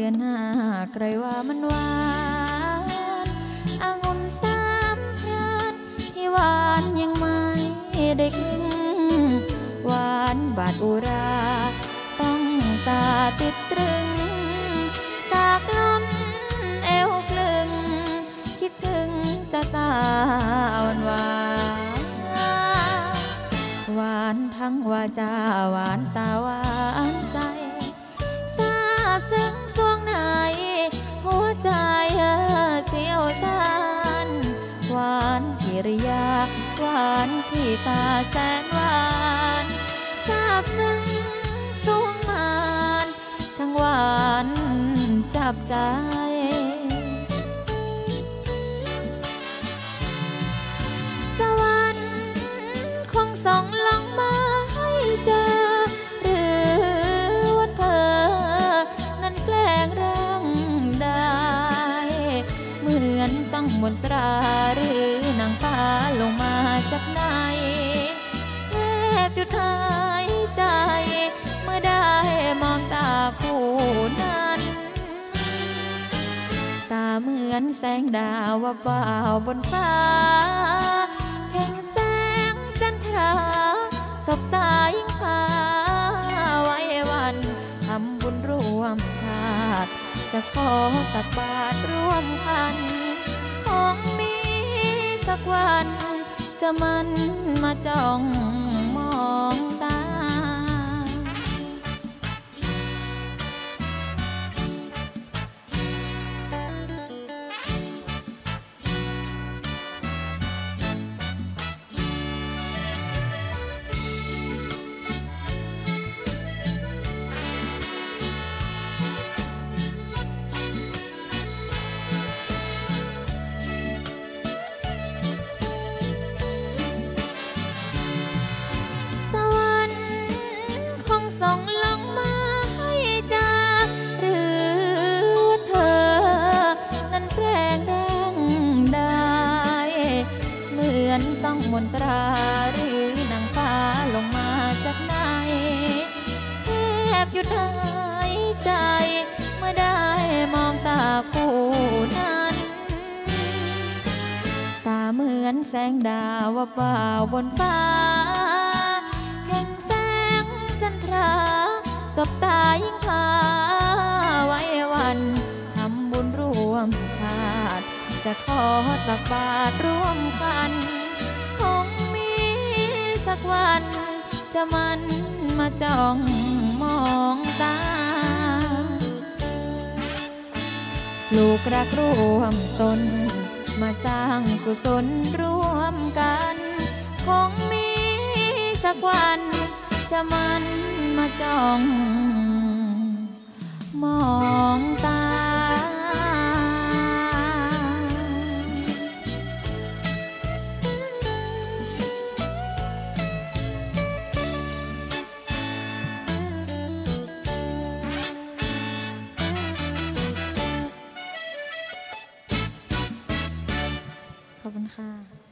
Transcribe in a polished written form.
ดือนห้าใครว่ามันหวานองุ่นสามพรานที่หวานยังไม่ได้ครึ่งหวานบาดอุราต้องตาติดตรึงตากล้นเอวกลึงคิดถึงตาอ่อนหวานหวานทั้งวาจาหวานตาหวานใจทราบซึ้งสวงในหัวใจเสียวซ่านหวานกิริยาหวานที่ตาแสนหวานทราบซึ้งสวงมานช่างหวานจับใจสวรรค์คงส่งลงมาให้เจอหรือว่าเธอนั้นแกล้งร่างได้เหมือนตั้งมนตราหรือนางฟ้าลงมาจากไหนแทบหยุดหายใจเมื่อได้มองตาคู่นั้นตาเหมือนแสงดาววับวาวบนฟ้าแห่งแสงจันทราสบตายิ่งพาไว้วันทำบุญร่วมชาติจะขอตักบาตรร่วมกันคงมีสักวันจะมันมาจ้องมองตาส่งลงมาให้เจอหรือว่าเธอนั้นแปลงร่างได้เหมือนต้องมนตราหรือนางฟ้าลงมาจากไหนแทบหยุดหายใจเมื่อได้มองตาคู่นั้นตาเหมือนแสงดาววับวาวบนฟ้าสบตายิ่งพาไว้วันทำบุญร่วมชาติจะขอตักบาตรร่วมกันคงมีสักวันจะมันมาจ้องมองตาลูกรักร่วมตนมาสร้างกุศลร่วมกันคงมีสักวันจะมันมาจ้องมองตาขอบคุณค่ะ